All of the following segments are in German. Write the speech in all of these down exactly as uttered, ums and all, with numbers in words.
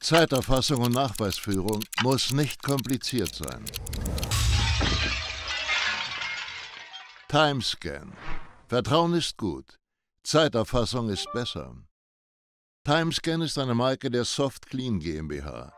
Zeiterfassung und Nachweisführung muss nicht kompliziert sein. Timescan. Vertrauen ist gut. Zeiterfassung ist besser. Timescan ist eine Marke der SoftClean GmbH.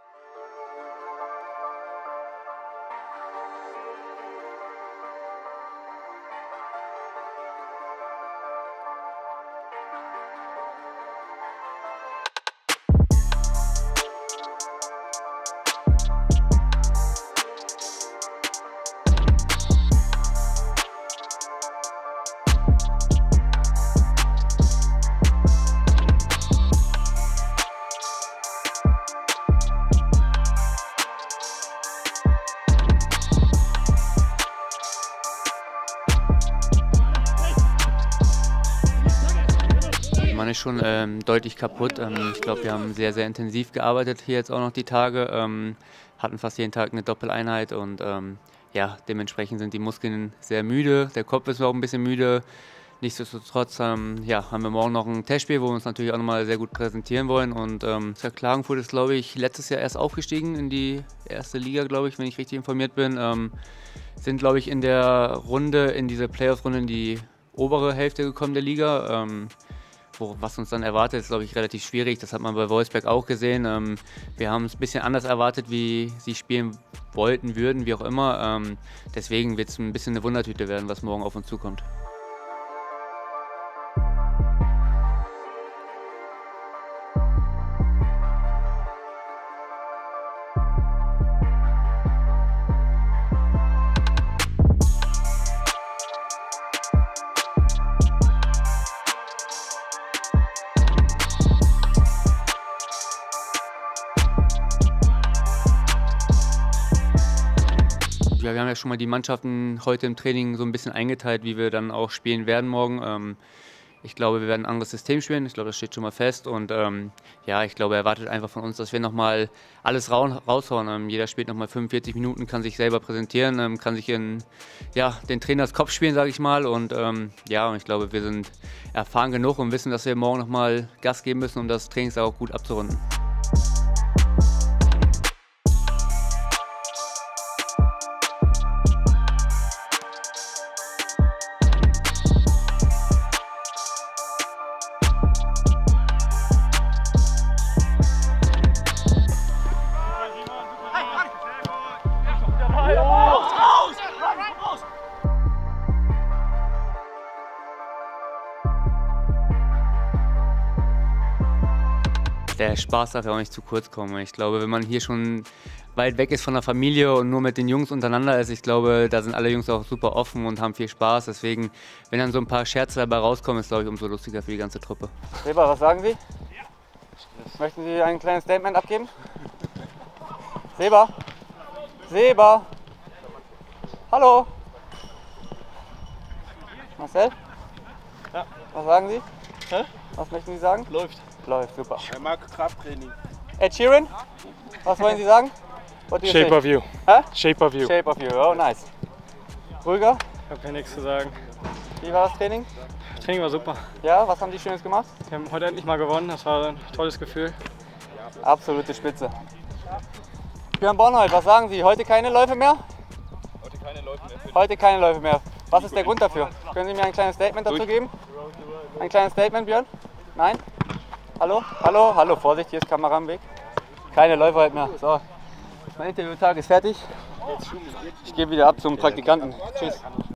Man ist schon ähm, deutlich kaputt. Ähm, ich glaube, wir haben sehr, sehr intensiv gearbeitet hier jetzt auch noch die Tage. Ähm, hatten fast jeden Tag eine Doppeleinheit und ähm, ja, dementsprechend sind die Muskeln sehr müde. Der Kopf ist auch ein bisschen müde. Nichtsdestotrotz ähm, ja, haben wir morgen noch ein Testspiel, wo wir uns natürlich auch nochmal sehr gut präsentieren wollen. Und ähm, Klagenfurt ist, glaube ich, letztes Jahr erst aufgestiegen in die erste Liga, glaube ich, wenn ich richtig informiert bin. Ähm, sind, glaube ich, in der Runde, in diese Playoff-Runde in die obere Hälfte gekommen der Liga. Ähm, Wo, was uns dann erwartet, ist, glaube ich, relativ schwierig. Das hat man bei Wolfsberg auch gesehen. Ähm, wir haben es ein bisschen anders erwartet, wie sie spielen wollten, würden, wie auch immer. Ähm, deswegen wird es ein bisschen eine Wundertüte werden, was morgen auf uns zukommt. Ja, wir haben ja schon mal die Mannschaften heute im Training so ein bisschen eingeteilt, wie wir dann auch spielen werden morgen. Ähm, ich glaube, wir werden ein anderes System spielen. Ich glaube, das steht schon mal fest. Und ähm, ja, ich glaube, er erwartet einfach von uns, dass wir nochmal alles raushauen. Ähm, jeder spielt nochmal fünfundvierzig Minuten, kann sich selber präsentieren, ähm, kann sich in ja, den Trainers Kopf spielen, sage ich mal. Und ähm, ja, und ich glaube, wir sind erfahren genug und wissen, dass wir morgen nochmal Gas geben müssen, um das Trainingstag auch gut abzurunden. Der Spaß darf ja auch nicht zu kurz kommen. Ich glaube, wenn man hier schon weit weg ist von der Familie und nur mit den Jungs untereinander ist, ich glaube, da sind alle Jungs auch super offen und haben viel Spaß. Deswegen, wenn dann so ein paar Scherze dabei rauskommen, ist, glaube ich, umso lustiger für die ganze Truppe. Weber, was sagen Sie? Möchten Sie ein kleines Statement abgeben? Seba? Seba? Hallo? Marcel? Ja. Was sagen Sie? Hä? Was möchten Sie sagen? Läuft. Läuft, super. Er mag Krafttraining. Ed Sheeran? Was wollen Sie sagen? What do you Shape say? of you. Hä? Shape of you. Shape of you, oh nice. Rüger, Ich habe ja nichts zu sagen. wie war das Training? Das Training war super. Ja, was haben die Schönes gemacht? Wir haben heute endlich mal gewonnen. Das war ein tolles Gefühl. Absolute Spitze. Björn Bornhold, was sagen Sie? Heute keine Läufe mehr? Heute keine Läufe mehr. Heute keine Läufe mehr. Was ist der Grund dafür? Können Sie mir ein kleines Statement dazu geben? Ein kleines Statement, Björn? Nein? Hallo? Hallo? Hallo, Vorsicht, hier ist Kamera am Weg. Keine Läufe heute mehr. So, mein Interviewtag ist fertig. Ich gehe wieder ab zum Praktikanten. Tschüss.